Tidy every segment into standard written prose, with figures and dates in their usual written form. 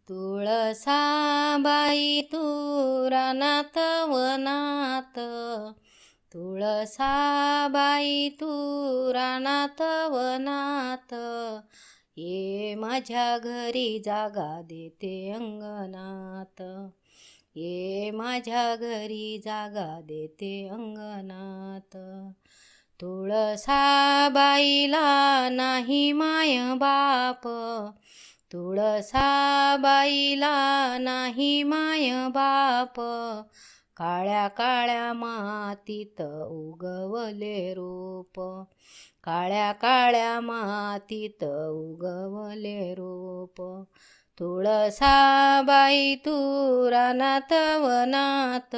तुळसाबाई तू रानात वनात, तुळसाबाई तू रानात वनात, ये माझ्या घरी जागा देते अंगणात, ये माझ्या घरी जागा देते अंगणात. तुळसाबाईला नाही माय बाप, तुळसाबाईला नाही माय बाप, काळ्या काळ्या मातीत उगवले रूप, काळ्या काळ्या मातीत उगवले रूप. तुळसाबाई तू रानात वनात,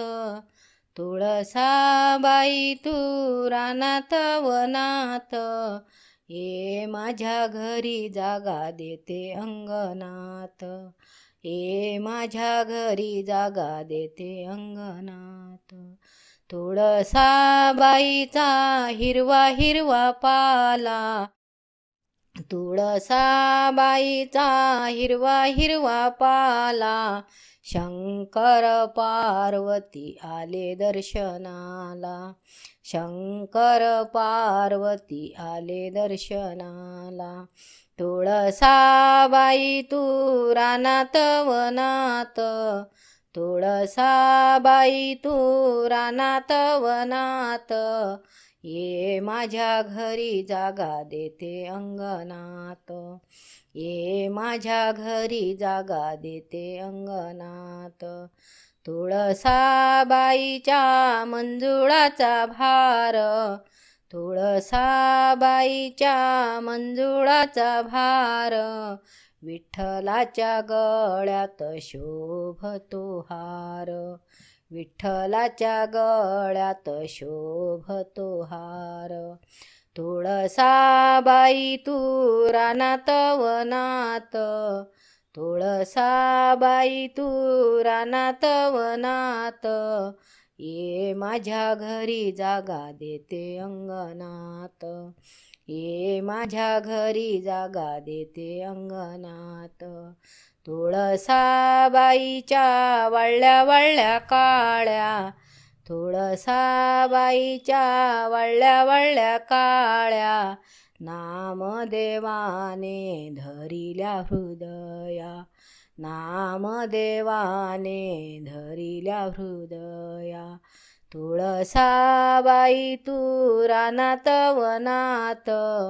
तुळसाबाई तू रानात वनात, ये माझ्या घरी जागा देते अंगणात, ये माझ्या घरी जागा देते अंगणात. तुळसाबाईचा हिरवा हिरवा पाला, तुळसाबाईचा हिरवा हिरवा पाला, शंकर पार्वती आले दर्शनाला, शंकर पार्वती आले दर्शनाला. तुळसाबाई तू रानात वनात, तुळसाबाई तू रानात वनात, ये माझ्या घरी जागा देते अंगणात, ये माझ्या घरी जागा देते अंगणात. तुळसाबाईच्या मंजुळाचा भार, तुळसाबाईच्या मंजुळाचा भार, विठ्ठलाच्या गळ्यात शोभतो हार, विठ्ठलाच्या गळ्यात शोभतो हार. तुळसाबाई तू रानात वनात, तुळसाबाई तू रानात वनात, ये माझ्या घरी जागा देते अंगणात, ये माझ्या घरी जागा देते अंगणात. तुळसाबाईच्या वळल्या वळल्या काळ्या, तुळसाबाईच्या वळल्या वळल्या काळ्या, नामदेवाने धरिल्या हृदया, नामदेवाने धरिल्या हृदया. तुळसाबाई तू रानात वनात,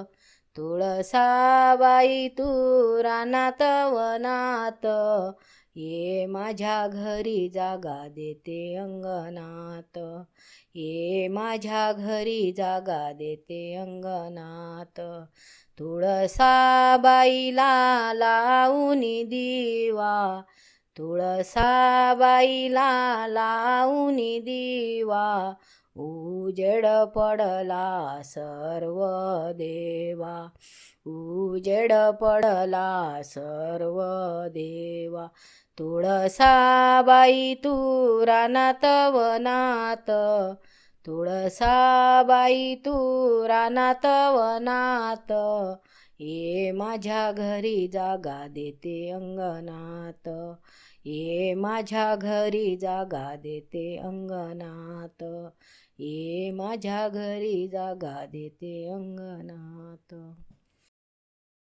तुळसाबाई तू रानात वनात, ये माझ्या घरी जागा देते अंगणात, ये माझ्या घरी जागा देते अंगणात. तुळसाबाईला लावूनी दिवा, तुळसाबाईला लावूनी दिवा, उजेड पडला सर्व देवा, उजेड पडला सर्व देवा. तुळसाबाई तू रानात वनात, तुळसाबाई तू रानात वनात, ये माझ्या घरी जागा देते अंगणात, ये माझ्या घरी जागा देते अंगणात, ये माझ्या घरी जागा देते अंगणात.